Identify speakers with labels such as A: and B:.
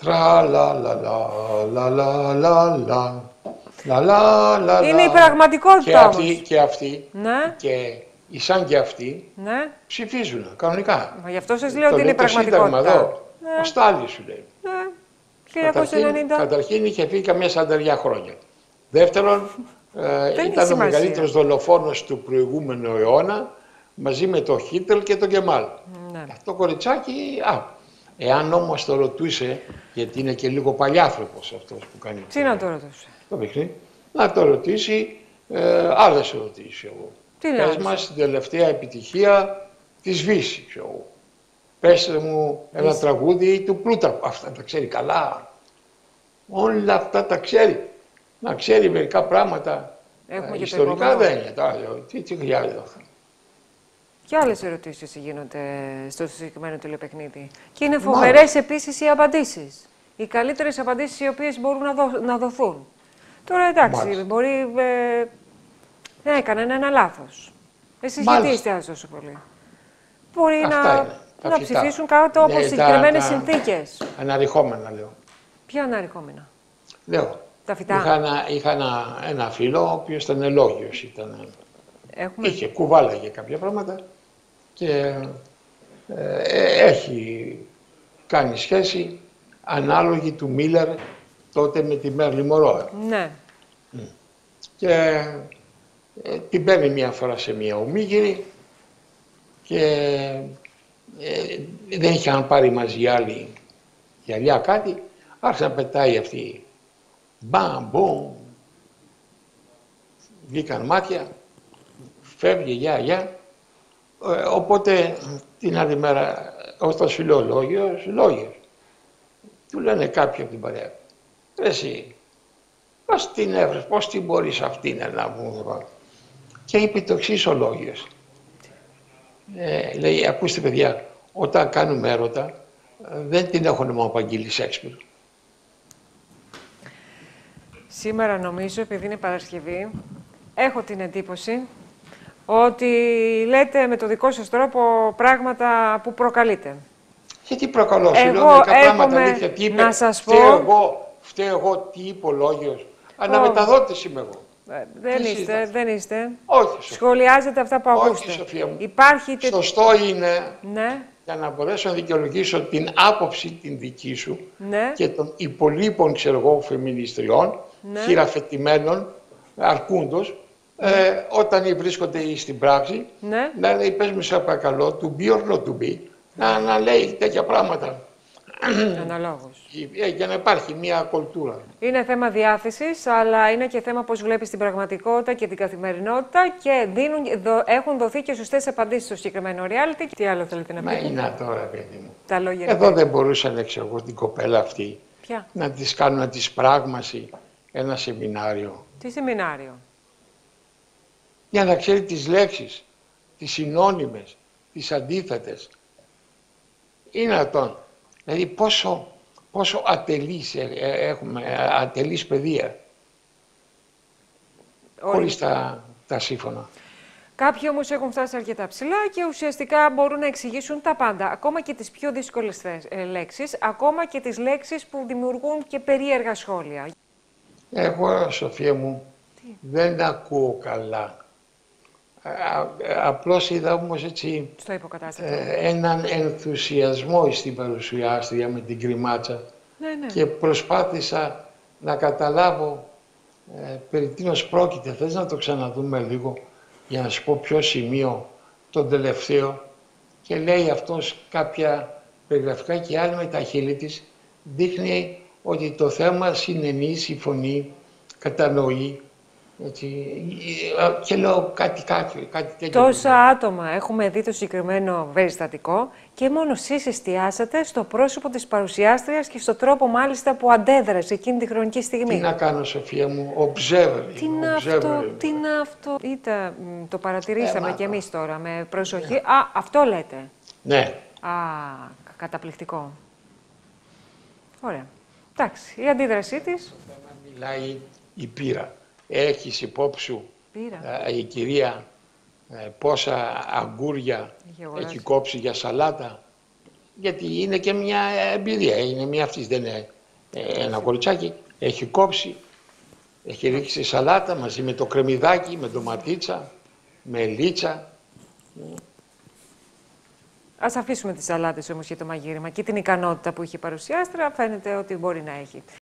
A: Τρα λα λα λα λα λα λα λα. Λα, λα, λα,
B: Είναι η
A: λα.
B: πραγματικότητα όμως.
A: Και αυτοί,
B: Ναι.
A: και οι σαν και αυτοί,
B: Ναι.
A: ψηφίζουν κανονικά.
B: Μα γι' αυτό σας λέω
A: Το
B: ότι είναι η
A: λέει το Σύνταγμα
B: πραγματικότητα.
A: εδώ.
B: Ναι.
A: Ο Στάλιν σου λέει.
B: Ναι. 1990.
A: Καταρχήν είχε φύγει καμιά 40 χρόνια. Δεύτερον,
B: Δεν έχει
A: ήταν ο
B: σημασία.
A: μεγαλύτερος δολοφόνος του προηγούμενου αιώνα μαζί με τον Χίτλερ και τον Κεμάλ.
B: Ναι.
A: Αυτό κοριτσάκι, εάν όμως το ρωτούσε, γιατί είναι και λίγο παλιάνθρωπος αυτός που κάνει
B: Τι να το ρωτούσε.
A: το παιχνίδι, να το ρωτήσει, άλλες ερωτήσεις εγώ. Πες μας την τελευταία επιτυχία της Βύση, ξέρω εγώ. Πες μου ένα τραγούδι του Πλούταρχου. Αυτά τα ξέρει καλά. Όλα αυτά τα ξέρει. Να ξέρει μερικά πράγματα. Ιστορικά δεν είναι. Τι χρειάζεται αυτό.
B: Και άλλες ερωτήσεις γίνονται στο συγκεκριμένο τηλεπαιχνίδι. Και είναι φοβερές επίσης οι απαντήσεις. Οι καλύτερες απαντήσεις οι οποίες μπορούν να δοθούν. Τώρα εντάξει, μπορεί να έκανε ένα λάθος. Εσείς γιατί εστιάζετε τόσο πολύ. Μπορεί να ψηφίσουν κάτω από συγκεκριμένες συνθήκες.
A: Αναρριχόμενα λέω.
B: Ποια αναρριχόμενα.
A: Λέω.
B: Τα φυτά.
A: Είχα ένα φίλο ο οποίος ήταν ελόγιος. Είχε κουβάλαγε κάποια πράγματα και έχει κάνει σχέση ανάλογη του Μίλλερ τότε με τη Μέρλι Μορόε.
B: Ναι.
A: Και την παίρνει μία φορά σε μία ομίγυρη και δεν είχαν πάρει μαζί άλλοι γυαλιά κάτι, άρχισε να πετάει αυτή. Μπαμ, μπουμ. Βγήκαν μάτια, φεύγει, γεια. Οπότε την άλλη μέρα, όταν σου λέω λόγιος, του λένε κάποιοι από την παρέα. Εσύ, πώς την έβρες, πώς την μπορείς αυτήν να μου. Και είπε το εξής ο λόγιος. Λέει, ακούστε παιδιά, όταν κάνουμε έρωτα, δεν την έχουν μόνο απαγγείλει Σέξπιρ.
B: Σήμερα νομίζω, επειδή είναι Παρασκευή, έχω την εντύπωση ότι λέτε με το δικό σας τρόπο πράγματα που προκαλείτε.
A: Γιατί προκαλώ, σου λέω μερικά πράγματα αλήθεια. Τι είπε,
B: να σας πω...
A: φταίω εγώ, τι είπε ο λόγιος. Αναμεταδότης είμαι εγώ.
B: Δεν είστε.
A: Όχι.
B: Σχολιάζετε αυτά που ακούστε.
A: Όχι, Σοφία μου.
B: Υπάρχει...
A: Σωστό είναι,
B: ναι,
A: για να μπορέσω να δικαιολογήσω την άποψη την δική σου,
B: ναι,
A: και των υπολείπων, ξέρω εγώ, φεμινιστριών,
B: ναι,
A: χειραφετημένων, αρκούντος, όταν βρίσκονται στην πράξη,
B: ναι,
A: να λέει, πες μου σε παρακαλώ, to be or not to be, να λέει τέτοια πράγματα.
B: Αναλόγως.
A: Για να υπάρχει μια κουλτούρα.
B: Είναι θέμα διάθεσης, αλλά είναι και θέμα πώς βλέπεις την πραγματικότητα και την καθημερινότητα και έχουν δοθεί και σωστές απαντήσεις στο συγκεκριμένο reality. Τι άλλο θέλετε να πείτε?
A: Μα είναι τώρα, παιδί μου.
B: Τα λόγια.
A: Εδώ δεν μπορούσα να ξέρω εγώ την κοπέλα αυτή.
B: Ποια?
A: Να της κάνω να της πράγμασει ένα σεμινάριο.
B: Τι σεμινάριο?
A: Για να ξέρει τις λέξεις, τις συνώνυμες, τις αντίθετες. Είναι αυτόν. Δηλαδή πόσο ατελείς έχουμε, ατελείς παιδεία. Χωρίς τα σύμφωνα.
B: Κάποιοι όμως έχουν φτάσει αρκετά ψηλά και ουσιαστικά μπορούν να εξηγήσουν τα πάντα. Ακόμα και τις πιο δύσκολες λέξεις, ακόμα και τις λέξεις που δημιουργούν και περίεργα σχόλια.
A: Εγώ, Σοφία μου, δεν ακούω καλά. Απλώς είδα όμως έτσι έναν ενθουσιασμό στην παρουσιάστρια με την κρυμάτσα και προσπάθησα να καταλάβω περί τίνος πρόκειται. Θες να το ξαναδούμε λίγο για να σου πω ποιο σημείο, τον τελευταίο, και λέει αυτός κάποια περιγραφικά και άλλη με τα χείλη της δείχνει ότι το θέμα συνενεί, συμφωνεί, κατανοεί. Έτσι, και λέω κάτι τέτοιο.
B: Τόσα άτομα έχουμε δει το συγκεκριμένο περιστατικό και μόνο εσείς εστιάσατε στο πρόσωπο της παρουσιάστριας και στο τρόπο μάλιστα που αντέδρασε εκείνη τη χρονική στιγμή.
A: Τι να κάνω, Σοφία μου, observer.
B: Τι είναι αυτό. Είτε το παρατηρήσαμε κι εμείς τώρα με προσοχή. Αυτό λέτε.
A: Ναι.
B: Καταπληκτικό. Ωραία. Εντάξει, η αντίδρασή της.
A: Μιλάει η πείρα. Έχεις υπόψη σου η κυρία πόσα αγκούρια έχει κόψει για σαλάτα γιατί είναι και μια εμπειρία. Είναι μια αυτής, δεν είναι ένα κοριτσάκι. Έχει κόψει, έχει ρίξει σαλάτα μαζί με το κρεμμυδάκι, με ντοματίτσα, με λίτσα.
B: Ας αφήσουμε τις σαλάτες όμως για το μαγείρεμα και την ικανότητα που έχει παρουσιάστρα, φαίνεται ότι μπορεί να έχει.